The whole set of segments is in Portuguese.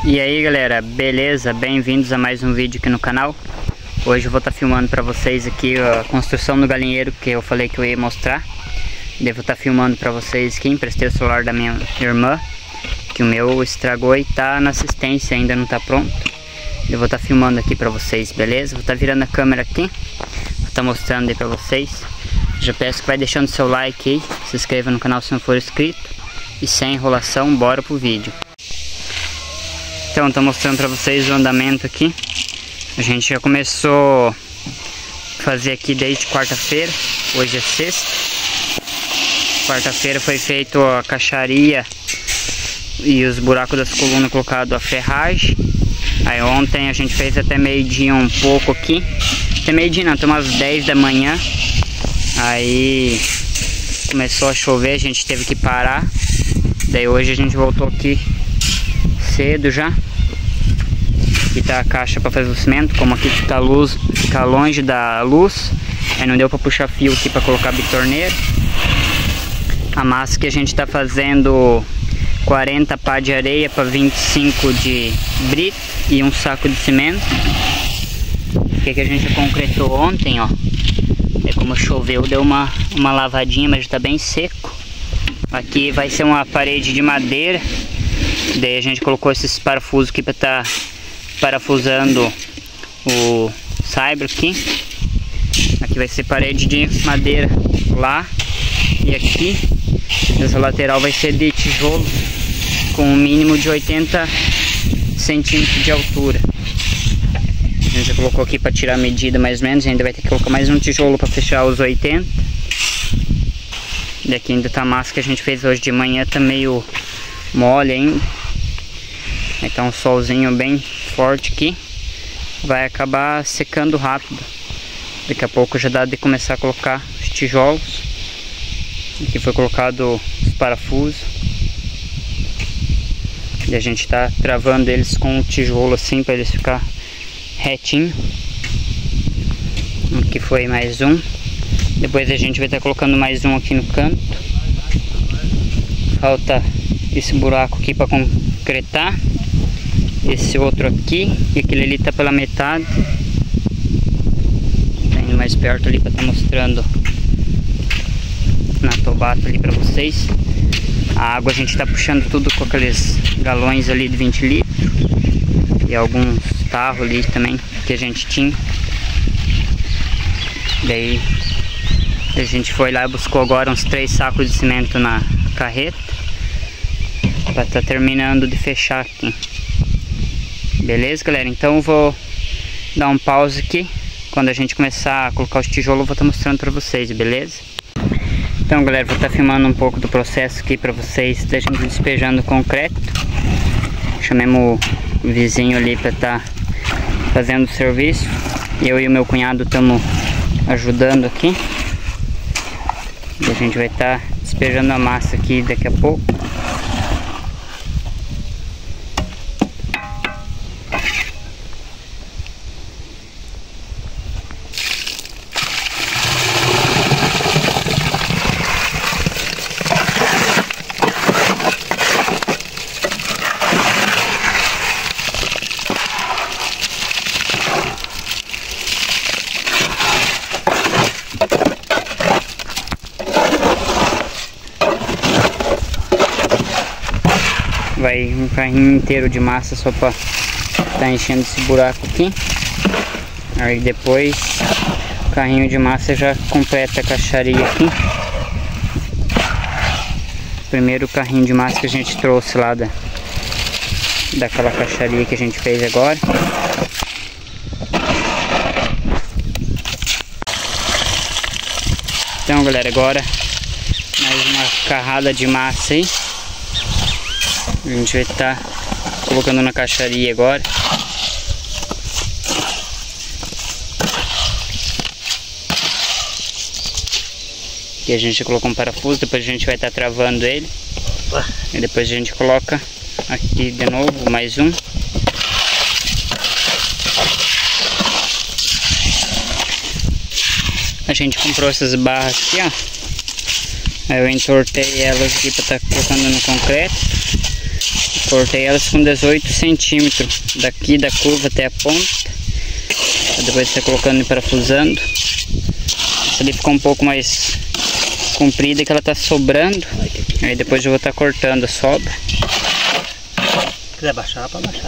E aí galera, beleza? Bem-vindos a mais um vídeo aqui no canal. Hoje eu vou estar filmando para vocês aqui a construção do galinheiro que eu falei que eu ia mostrar. Devo estar filmando para vocês aqui, emprestei o celular da minha irmã, que o meu estragou e tá na assistência, ainda não tá pronto. Eu vou estar filmando aqui para vocês, beleza? Vou estar virando a câmera aqui, vou estar mostrando aí para vocês. Já peço que vai deixando seu like aí, se inscreva no canal se não for inscrito. E sem enrolação, bora pro vídeo. Então, estou mostrando para vocês o andamento aqui. A gente já começou a fazer aqui desde quarta-feira. Hoje é sexta. Quarta-feira foi feito a caixaria e os buracos das colunas colocado a ferragem. Aí ontem a gente fez até meio-dia um pouco aqui. Até meio-dia não, até umas 10 da manhã. Aí começou a chover, a gente teve que parar. Daí hoje a gente voltou aqui cedo já. Aqui tá a caixa para fazer o cimento. Como aqui fica a luz, fica longe da luz, aí não deu para puxar fio aqui para colocar a bitorneira. A massa que a gente tá fazendo 40 pá de areia para 25 de brita e um saco de cimento. O que a gente concretou ontem, ó. É como choveu, deu uma lavadinha, mas já tá bem seco. Aqui vai ser uma parede de madeira. Daí a gente colocou esses parafusos aqui para estar parafusando o saibro aqui. Aqui vai ser parede de madeira lá. E aqui, essa lateral vai ser de tijolo com um mínimo de 80 centímetros de altura. A gente já colocou aqui para tirar a medida mais ou menos. Ainda vai ter que colocar mais um tijolo para fechar os 80. E aqui ainda tá a massa que a gente fez hoje de manhã, tá meio mole ainda. Aí tá um solzinho bem forte aqui. Vai acabar secando rápido. Daqui a pouco já dá de começar a colocar os tijolos. Aqui foi colocado os parafusos. E a gente tá travando eles com o tijolo assim para eles ficar retinho. Aqui foi mais um. Depois a gente vai estar colocando mais um aqui no canto. Falta esse buraco aqui para concretar. Esse outro aqui. E aquele ali tá pela metade. Tá indo mais perto ali para estar mostrando na tobata ali para vocês. A água a gente tá puxando tudo com aqueles galões ali de 20 litros. E alguns tarros ali também que a gente tinha. Daí a gente foi lá e buscou agora uns 3 sacos de cimento na carreta para estar terminando de fechar aqui. Beleza, galera? Então eu vou dar um pause aqui. Quando a gente começar a colocar os tijolos eu vou estar mostrando para vocês, beleza? Então, galera, vou estar filmando um pouco do processo aqui para vocês da gente despejando o concreto. Chamemos o vizinho ali para estar fazendo o serviço. Eu e o meu cunhado estamos ajudando aqui. E a gente vai estar despejando a massa aqui daqui a pouco. Vai um carrinho inteiro de massa só para tá enchendo esse buraco aqui. Aí depois o carrinho de massa já completa a caixaria aqui. Primeiro o carrinho de massa que a gente trouxe lá daquela caixaria que a gente fez agora. Então, galera, agora mais uma carrada de massa aí. A gente vai estar colocando na caixaria agora. Aqui a gente colocou um parafuso, depois a gente vai estar travando ele. E depois a gente coloca aqui de novo mais um. A gente comprou essas barras aqui, ó. Aí eu entortei elas aqui para estar colocando no concreto. Cortei elas com 18 centímetros daqui da curva até a ponta. Depois você colocando e parafusando. Essa ali ficou um pouco mais comprida que ela tá sobrando. Aí depois eu vou estar cortando a sobra. Se quiser baixar, pode baixar.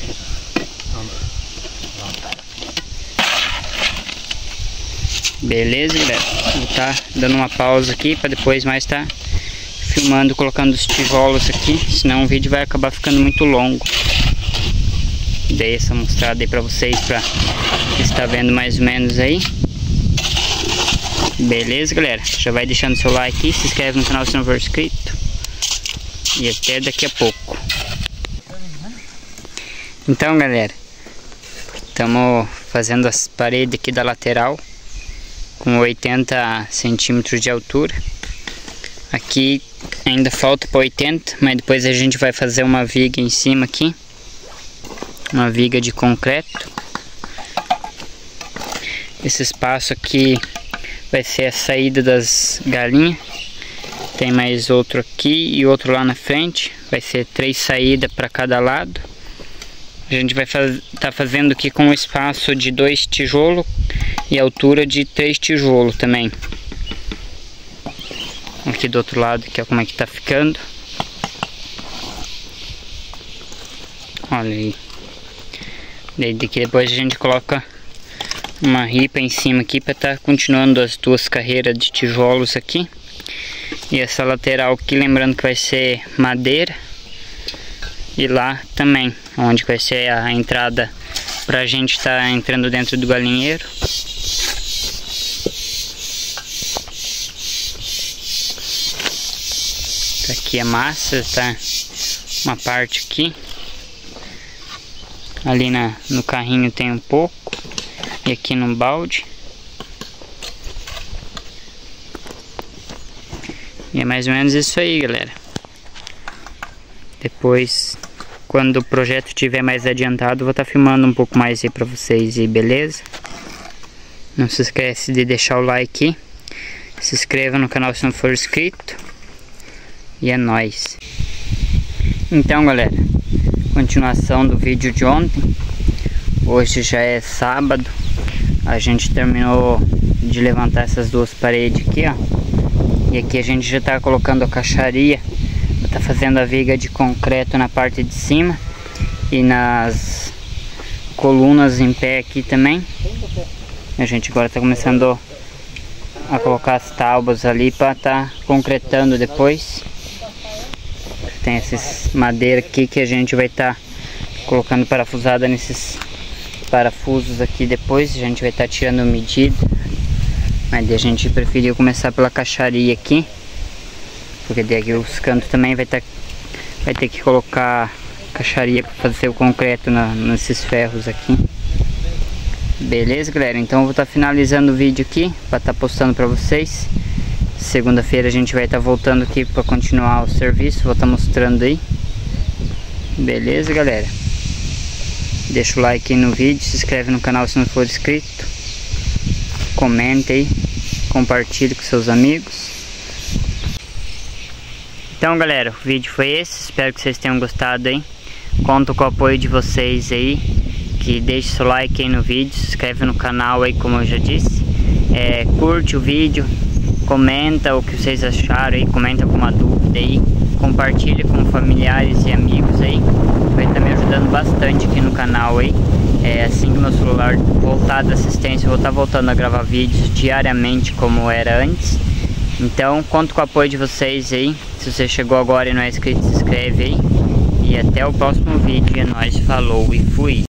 Beleza, galera? Vou estar dando uma pausa aqui para depois mais estar filmando, colocando os tijolos aqui, senão o vídeo vai acabar ficando muito longo. Dei essa mostrada aí para vocês, para estar vendo mais ou menos aí. Beleza, galera? Já vai deixando seu like aí, se inscreve no canal se não for inscrito. E até daqui a pouco. Então, galera, estamos fazendo as paredes aqui da lateral com 80 centímetros de altura. Aqui ainda falta para 80, mas depois a gente vai fazer uma viga em cima aqui, uma viga de concreto. Esse espaço aqui vai ser a saída das galinhas. Tem mais outro aqui e outro lá na frente. Vai ser 3 saídas para cada lado. A gente vai estar fazendo aqui com um espaço de 2 tijolos e altura de 3 tijolos também. Aqui do outro lado, que é como é que tá ficando. Olha aí. Daí daqui depois a gente coloca uma ripa em cima aqui para estar continuando as 2 carreiras de tijolos aqui. E essa lateral aqui, lembrando que vai ser madeira. E lá também, onde vai ser a entrada pra gente estar entrando dentro do galinheiro. Tá aqui a massa, tá uma parte aqui. Ali no carrinho tem um pouco. E aqui no balde. E é mais ou menos isso aí, galera. Depois, quando o projeto estiver mais adiantado, vou estar filmando um pouco mais aí pra vocês, e beleza? Não se esquece de deixar o like, se inscreva no canal se não for inscrito. E é nóis. Então, galera, continuação do vídeo de ontem. Hoje já é sábado. A gente terminou de levantar essas 2 paredes aqui, ó. E aqui a gente já tá colocando a caixaria. Tá fazendo a viga de concreto na parte de cima e nas colunas em pé aqui também. A gente agora tá começando a colocar as tábuas ali para tá concretando depois. Tem esses madeira aqui que a gente vai estar colocando parafusada nesses parafusos aqui depois. A gente vai estar tirando medida, mas a gente preferiu começar pela caixaria aqui. Porque daqui os cantos também vai ter que colocar caixaria para fazer o concreto nesses ferros aqui. Beleza, galera? Então eu vou estar finalizando o vídeo aqui para estar postando para vocês. Segunda-feira a gente vai estar voltando aqui para continuar o serviço. Vou estar mostrando aí. Beleza, galera? Deixa o like aí no vídeo, se inscreve no canal se não for inscrito. Comenta aí, compartilhe com seus amigos. Então, galera, o vídeo foi esse, espero que vocês tenham gostado aí. Conto com o apoio de vocês aí, que deixe seu like aí no vídeo, se inscreve no canal aí, como eu já disse. Curte o vídeo, comenta o que vocês acharam aí, comenta alguma dúvida aí, compartilha com familiares e amigos aí, vai estar me ajudando bastante aqui no canal aí. Assim que meu celular voltar da assistência, eu vou estar voltando a gravar vídeos diariamente como era antes. Então, conto com o apoio de vocês aí. Se você chegou agora e não é inscrito, se inscreve aí. E até o próximo vídeo. É nóis, falou e fui!